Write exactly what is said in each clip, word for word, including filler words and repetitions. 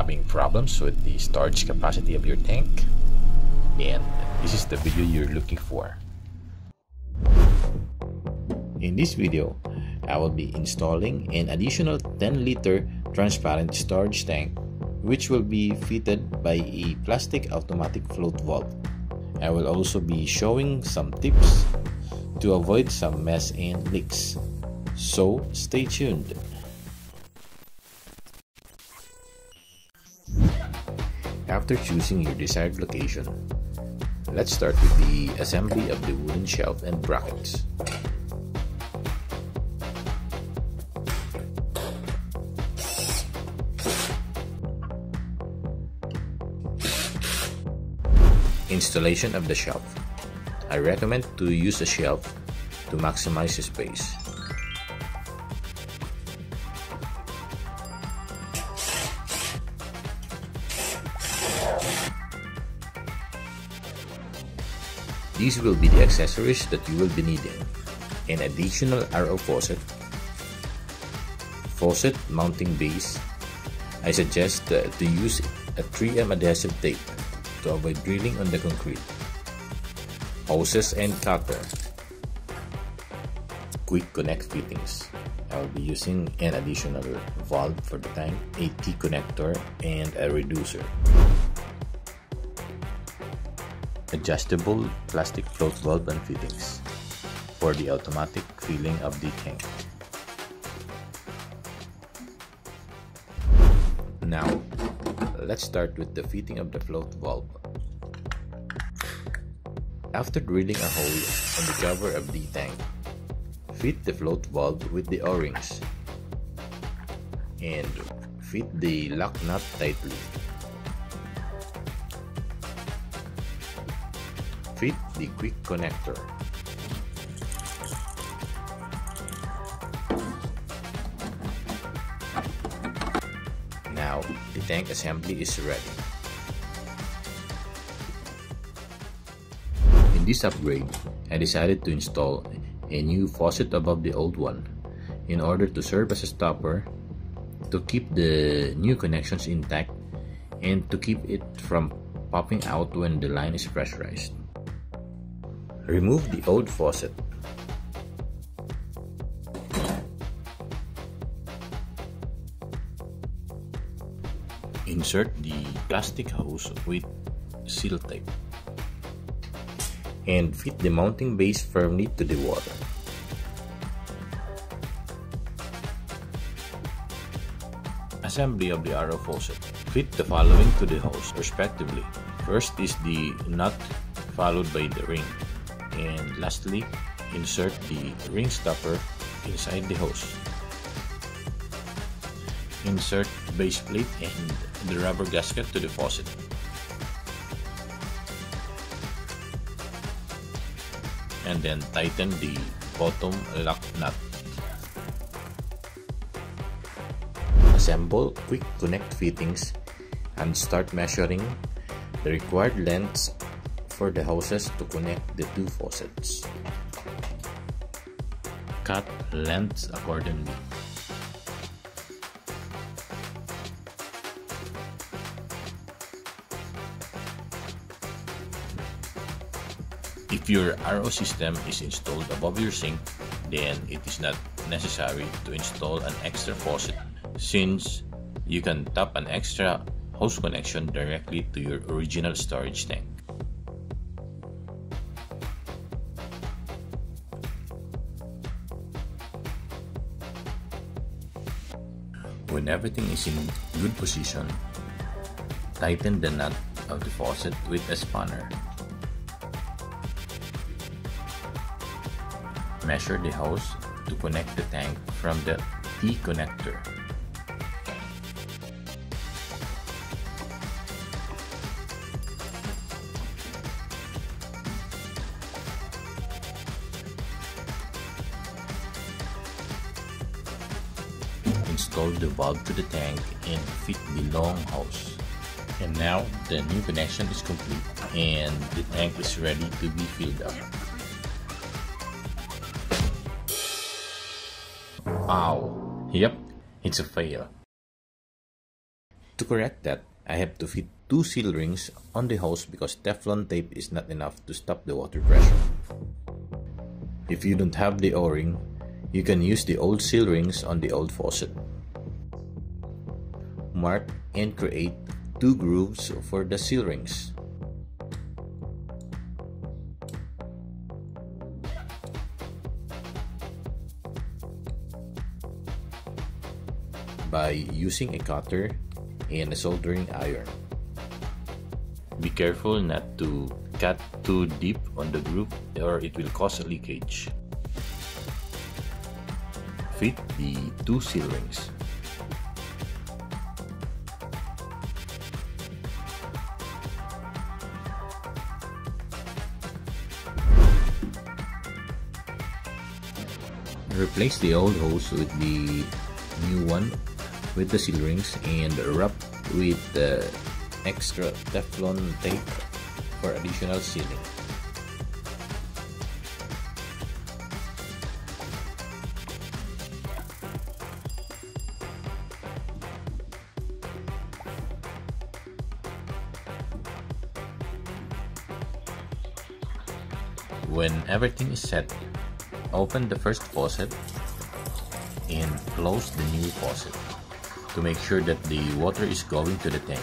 having problems with the storage capacity of your tank, then this is the video you're looking for. In this video, I will be installing an additional ten liter transparent storage tank, which will be fitted by a plastic automatic float valve. I will also be showing some tips to avoid some mess and leaks. So stay tuned. After choosing your desired location, let's start with the assembly of the wooden shelf and brackets. Installation of the shelf. I recommend to use a shelf to maximize space. These will be the accessories that you will be needing: an additional R O faucet, faucet mounting base. I suggest uh, to use a three M adhesive tape to avoid drilling on the concrete, hoses and cutter, quick connect fittings. I will be using an additional valve for the tank, a T connector, and a reducer. Adjustable plastic float valve and fittings for the automatic filling of the tank. Now, let's start with the fitting of the float valve. After drilling a hole on the cover of the tank, fit the float valve with the O-rings and fit the lock nut tightly. Fit the quick connector. Now, the tank assembly is ready. In this upgrade, I decided to install a new faucet above the old one in order to serve as a stopper to keep the new connections intact and to keep it from popping out when the line is pressurized. Remove the old faucet. Insert the plastic hose with seal tape and fit the mounting base firmly to the water. Assembly of the R O faucet. Fit the following to the hose respectively. First is the nut, followed by the ring, and lastly, insert the ring stopper inside the hose. Insert base plate and the rubber gasket to the faucet. And then tighten the bottom lock nut. Assemble quick connect fittings and start measuring the required lengths for the hoses to connect the two faucets. Cut lengths accordingly. If your R O system is installed above your sink, then it is not necessary to install an extra faucet, since you can tap an extra hose connection directly to your original storage tank. When everything is in good position, tighten the nut of the faucet with a spanner. Measure the hose to connect the tank from the T connector. Install the valve to the tank and fit the long hose. And now the new connection is complete and the tank is ready to be filled up. Ow! Yep, it's a fail. To correct that, I have to fit two seal rings on the hose because Teflon tape is not enough to stop the water pressure. If you don't have the O-ring, you can use the old seal rings on the old faucet. Mark and create two grooves for the seal rings. By using a cutter and a soldering iron. Be careful not to cut too deep on the groove or it will cause a leakage. Fit the two seal rings. Replace the old hose with the new one with the seal rings and wrap with the extra Teflon tape for additional sealing. When everything is set, open the first faucet and close the new faucet to make sure that the water is going to the tank.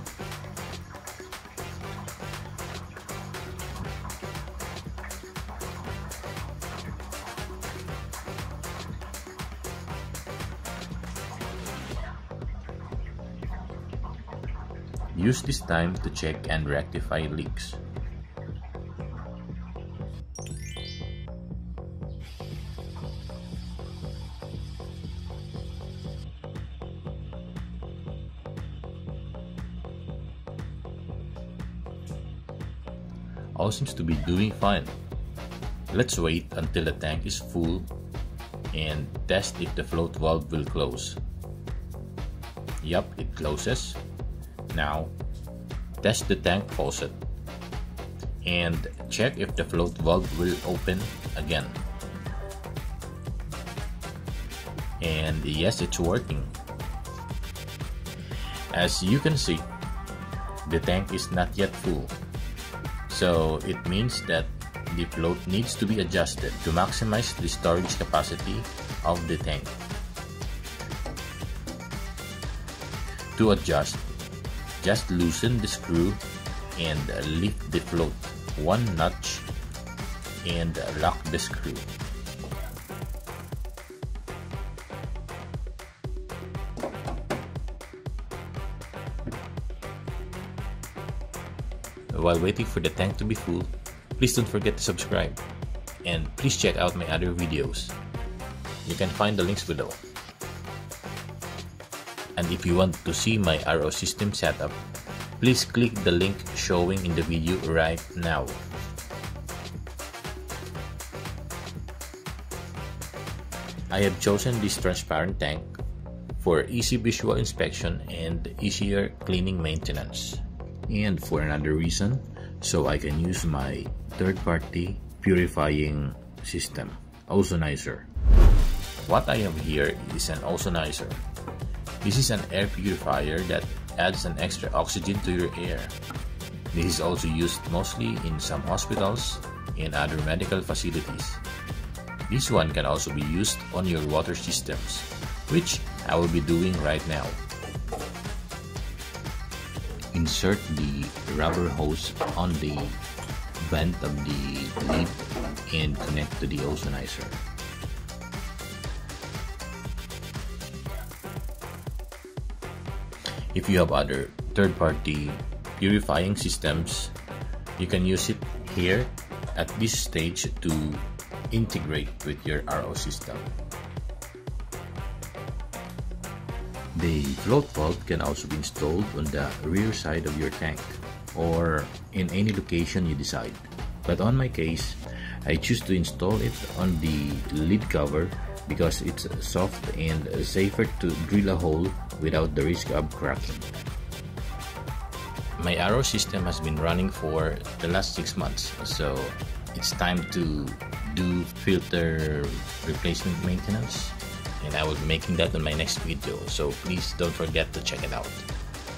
Use this time to check and rectify leaks. All seems to be doing fine. Let's wait until the tank is full and test if the float valve will close. Yup, it closes. Now, test the tank faucet and check if the float valve will open again. And yes, it's working. As you can see, the tank is not yet full. So it means that the float needs to be adjusted to maximize the storage capacity of the tank. To adjust, just loosen the screw and lift the float one notch and lock the screw. While waiting for the tank to be full, please don't forget to subscribe and please check out my other videos. You can find the links below. And if you want to see my R O system setup, please click the link showing in the video right now. I have chosen this transparent tank for easy visual inspection and easier cleaning maintenance. And for another reason, so I can use my third-party purifying system, OZONIZER. What I have here is an OZONIZER. This is an air purifier that adds an extra oxygen to your air. This is also used mostly in some hospitals and other medical facilities. This one can also be used on your water systems, which I will be doing right now. Insert the rubber hose on the vent of the lid and connect to the OZONIZER. If you have other third-party purifying systems, you can use it here at this stage to integrate with your R O system. The float valve can also be installed on the rear side of your tank or in any location you decide. But on my case, I choose to install it on the lid cover because it's soft and safer to drill a hole without the risk of cracking. My R O system has been running for the last six months, so it's time to do filter replacement maintenance. And I will be making that in my next video, so please don't forget to check it out.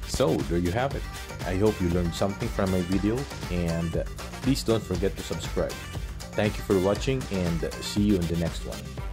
So there you have it. I hope you learned something from my video, and please don't forget to subscribe. Thank you for watching, and see you in the next one.